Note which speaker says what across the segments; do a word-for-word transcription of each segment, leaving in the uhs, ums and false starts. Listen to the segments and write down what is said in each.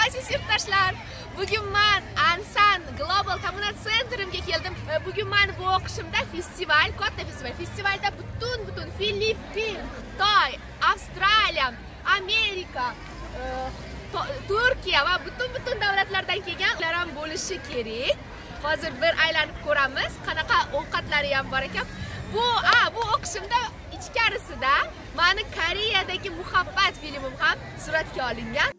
Speaker 1: Aziz yurtdoshlar, bugun men Ansan Global Community Center'imga keldim. Bugun men bu o'qishimda festival, katta festival. Festivalda butun butun Filippin, Xitoy, Avstraliya, Amerika, Turkiya va butun butun davlatlardan kelganlar ham bo'lishi kerak. Hozir bir aylanib ko'ramiz, qanaqa ovqatlari ham bor ekan. Bu, a, bu o'qishimda ichkarisida meni Koreyadagi muhabbat filmim ham suratga olingan.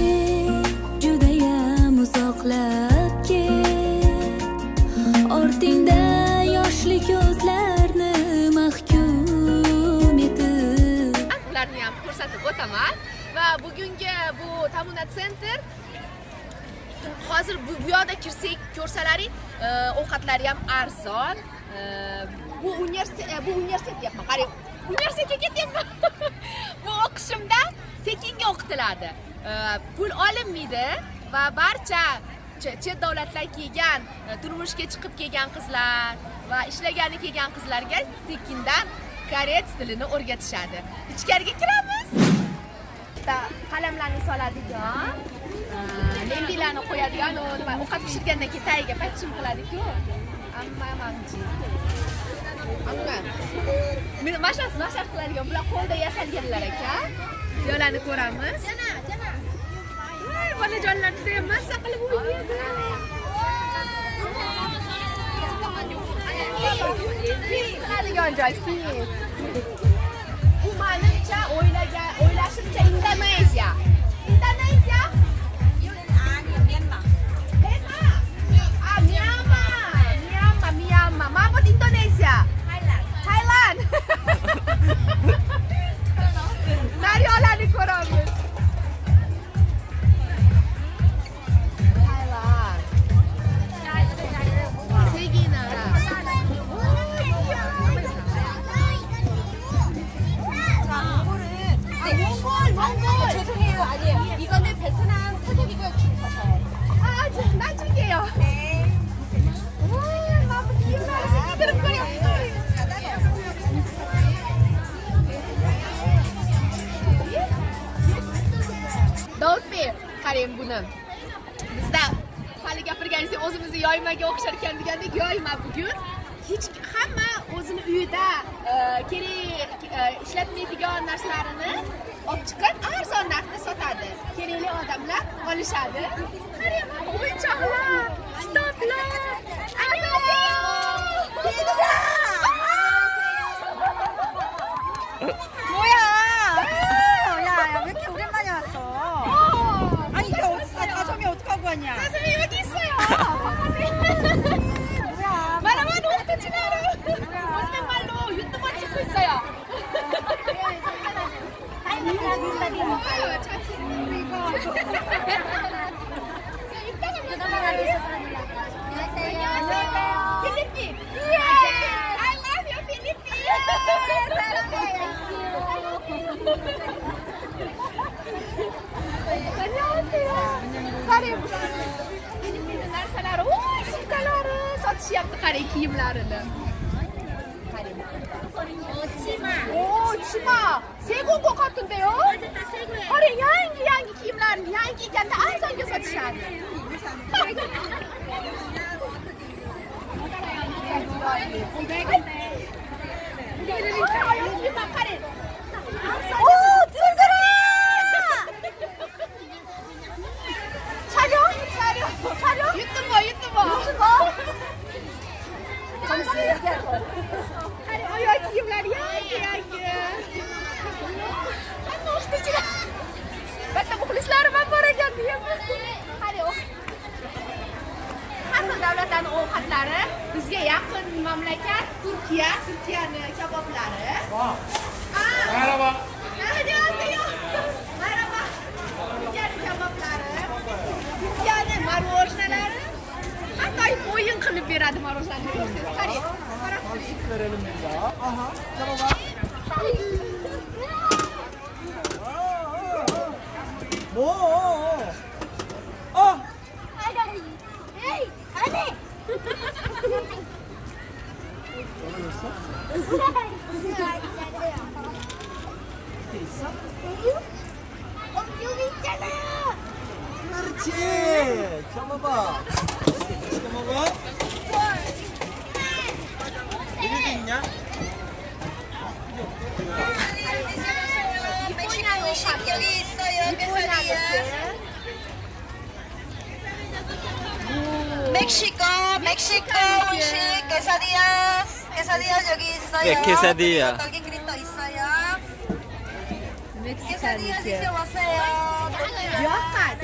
Speaker 2: Judayam uzoqlab ket, ortingda yoshli ko'zlarni mahkum etib.
Speaker 1: Ularni ham ko'rsatib o'taman va bugungi bu Community Center hozir bu yoqda kirsak ko'rsalaring, ovqatlari ham arzon. Bu universitet, bu universitet deyapman. Qarang, universitetga ketyapman. Bu o'qishimda tekinga o'qitiladi. Pul olinmaydi va barcha chet davlatlardan kelgan, turmushga chiqib kelgan qizlar va ishlagani kelgan qizlarga tekindan koreys tilini o'rgatishadi. Ichkariga kiramiz. Bitta qalamlarni soladigan, lembilarni qo'yadigan, nima ovqat pishirgandan keyin tagiga pachchim qiladi-ku. Amma mamchi. Amma. Meni mashas mashas qiladigan, bular qo'lda yasalganlar ekan. Yo'lani ko'ramiz. Jana, jana. Voy, bolajonlar juda ham mazza qilib o'ynaydi. Qiladigan joy, bu menimcha o'ylagan, o'ylashimcha Indoneziya. Indoneziya? Mabut Indonesia. Thailand. Thailand. Naryolarni ko'ramiz. Thailand. Segina. 몽골, 몽골. 죄송해요. 아니에요. 이거는 베트남 토종이고요. 줄서셔요. 아, 나 줄게요. 네. Davutbek, qarang buni. Bizda hali gapirganingiz o'zimizni yoymaga o'xshar ekan degandek yoyma bugun. Hech hamma o'zini uyida kerak ishlatmaydigan narsalarini olib chiqib arzon narxda sotadi. Kerakli odamlar olishadi. Qarang, o'yinchoqlar, kitoblar.
Speaker 3: 뭐야? 야, 야, 왜 이렇게 오랜만에 왔어? 아니, 이게 어딨어? 가슴이 어떡하고 왔냐?
Speaker 1: 가슴이 여기 있어요.
Speaker 3: 뭐야?
Speaker 1: 말하면 어떻게 지나요? 무슨 말로 유튜버 찍고 있어요. 안녕하세요. 필리핀. I love you, 필리핀. 안녕하세요. Qarang, 필리핀 narsalari, voy, sumkalari sotishyapti, qarang kiyimlarini. Qarang. 치마. 오, 치마. 새고인 것 같은데요? qarang, yangi yangi kiyimlarni yangi ekanda arzonga sotishadi. 오, 찌질아! 촬영? 촬영? 촬영? 유튜버, 유튜버. 유튜버? 잠시 얘기할 거야. 어, 여기 kiyimlar yangi yangi. Hamma o'qituvchilar. Katta muxlislarim ham bor ekan deyapman. Qarang. Har xil davlatlarning ovqatlari, bizga yaqin mamlakat Turkiya, Turkiyani kaboblari.
Speaker 4: Merhaba.
Speaker 1: Annyeonghaseyo. Merhaba. Turkiyani kaboblari, Turkiyani marojnalari. Hatto o'yin qilib beradi marojlarni. Ko'rsangiz, qarang. Qarab turing.
Speaker 4: Verelim bir daha. Aha. Tamam. 뭐? 어!
Speaker 3: 에이, 아니!
Speaker 4: 있어?
Speaker 3: 어, 여기 있잖아요!
Speaker 4: 그렇지. 그렇지. 잡아봐. 잡아봐. 여기도 있냐?
Speaker 3: 멕시코 음식 여기 있어요. quesadillas. 멕시코, 멕시코 음식 quesadillas. quesadillas 여기 있어요.
Speaker 5: 네, quesadilla.
Speaker 3: 떡이 그린 떡 있어요. quesadillas 드셔 왔어요.
Speaker 1: 미역갓.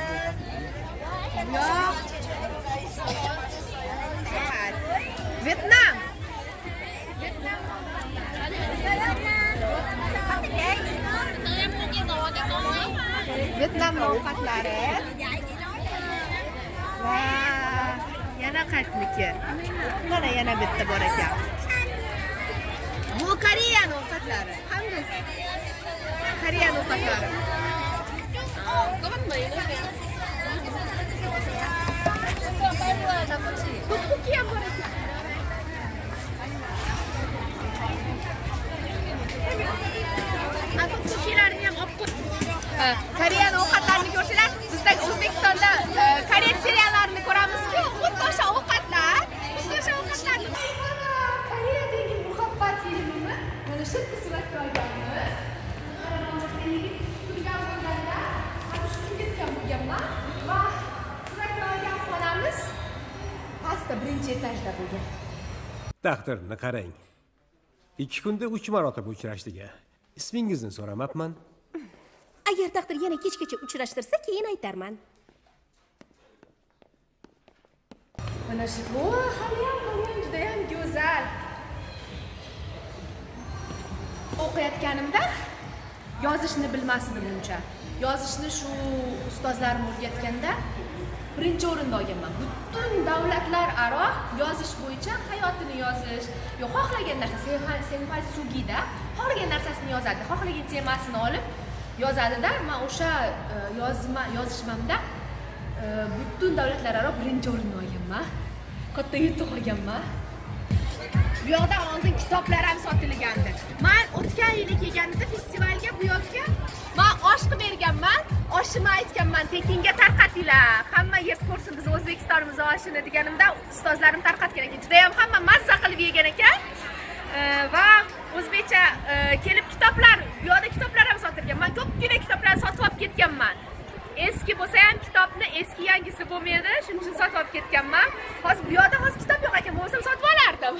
Speaker 1: 미역. 베트남. Việt Nam ovqatlari. Va yana qaytniki. Mana yana bitta bor ekan. Bu Koreya ovqatlari. Hammasi. Koreya ovqatlari. Tteokbokki ham bor ekan. Tteokbokkilarni ham olib qo'y. Koreya ovqatlarini ko'rsanglar, bizda O'zbekistonda Koreya seriallarini ko'ramizku, xuddi o'sha ovqatlar, xuddi o'sha ovqatlarni. Koreyadagi muhabbat filmini mana shu yerda suratga olganmiz. Turgan bo'lganda, ana shunga ketgan bo'lganman va suratga olgan xonamiz pastda birinchi etajda bo'lgan.
Speaker 6: Taqdirni qarang. ikki kunda uch marotaba uchrashdik. Ismingizni so'ramabman.
Speaker 7: Agar taqdir yana kechgacha uchrashtirsa, keyin aytarman.
Speaker 1: Mana shu bu haliyam haliyam juda ham go'zal. O'qiyotganimda yozishni bilmasdim uncha. Yozishni shu ustozlarim o'rgatganda birinchi o'rinda olganman. Butun davlatlararo yozish bo'yicha hayotini yozish, yo xohlagan narsa, Senpal Sugida xohlagan narsasini yozadi, xohlagan temasini olib yozadi-da, men o'sha yozma yozishmamda butun davlatlararo birinchi o'rinni olganman. Katta yutuq olganman. Bu yoqda oldin kitoblar ham sotilgandi. Men o'tgan yili kelganimda festivalga bu yoqqa men osh qilib berganman. Oshimni aytganman, tekinga tarqatinglar. Hamma yeb ko'rsin biz O'zbekistonimiz oshini deganimda ustozlarim tarqatgan ekan. Juda ham hamma mazza qilib yegan ekan. Va o'zbekcha kelib kitoblar, bu yoqda kitoblar ham sotilgan. Men ko'pgina kitoblarni sotib olib ketganman. Eski bo'lsa ham kitobni eski yangisi bo'lmaydi, shuning uchun sotib olib ketganman. Hozir bu yoqda hozir kitob yo'q ekan, bo'lsam sotib olardim.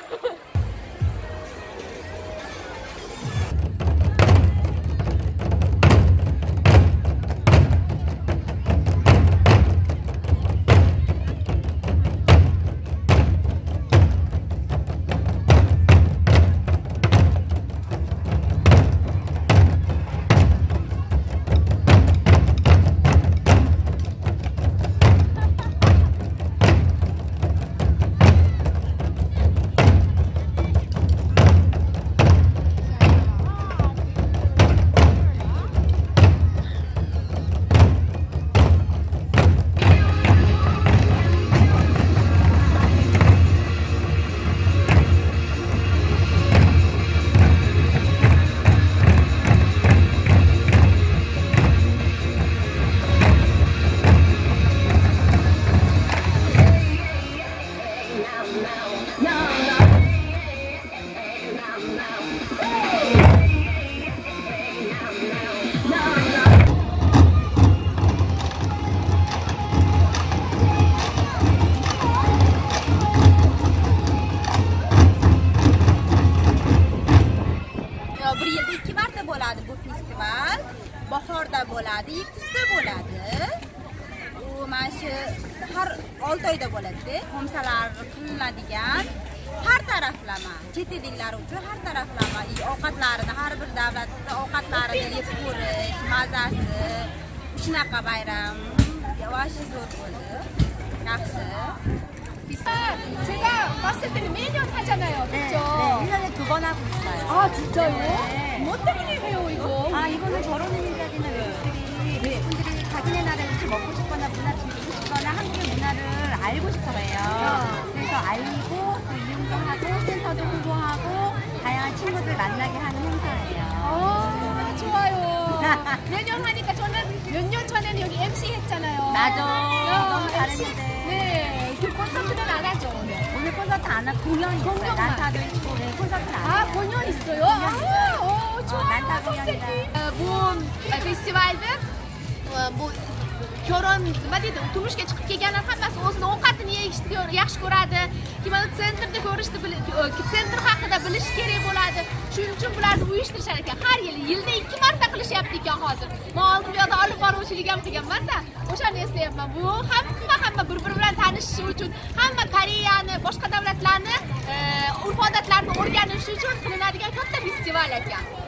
Speaker 1: bahorda bo'ladi, kuzda bo'ladi. U mana shu har olti oyda bo'ladi. Xomsalar qilinadigan har taraflama, chet elliklar uchun har taraflama ovqatlarini, har bir davlatda ovqatlarini yeb ko'rish, mazasi, shunaqa bayram vashi zo'r bo'ldi. Yaxshi. 제가 봤을 때는 매년 하잖아요, 그렇죠?
Speaker 3: 네, 일 년에 두 번 하고 있어요.
Speaker 1: 아, 진짜요?
Speaker 3: 네.
Speaker 1: 뭐 때문에 해요, 이거?
Speaker 3: 아, 이거는 결혼이라기나 외국들이 외국분들이 자기네 나라에 먹고 싶거나 문화 즐기고 싶거나 한국의 문화를 알고 싶어 해요. 그래서 알리고 또 이용도 하고 센터도 홍보하고 다양한 친구들 만나게 하는 행사예요.
Speaker 1: 아, 좋아요. 매년 하니까 저는 몇 년 전에는 여기 엠씨 했잖아요.
Speaker 3: 맞아. 너무 잘했는데.
Speaker 1: 네, 그 콘서트는 안 하죠 오늘.
Speaker 3: 오늘 콘서트 안 하고 공연이 있어요.
Speaker 1: 공연만.
Speaker 3: 난타도 있고 네, 콘서트는 안
Speaker 1: 아
Speaker 3: 해요.
Speaker 1: 공연 있어요? 아, 어, 좋아요.
Speaker 3: 난타 공연이다.
Speaker 1: bu festivalda bu ko'ron nima deydi turmushga chiqib kelganlar hammasi o'zini ovqatini yeyishni yaxshi ko'radi. Kimdir sentrda ko'rishni sentr haqida bilish kerak bo'ladi. Shuning uchun bularni uyushtirishar ekan. Har yili yilda ikki marta qilishyapti ekan hozir. Men oldin bu yoqda olib boruvchilik ham qilganman-da. O'shani eslayapman. Bu hamma hamma bir-biri bilan tanishish uchun, hamma Koreyani, boshqa davlatlarni urf-odatlarini o'rganish uchun qilinadigan katta festival ekan.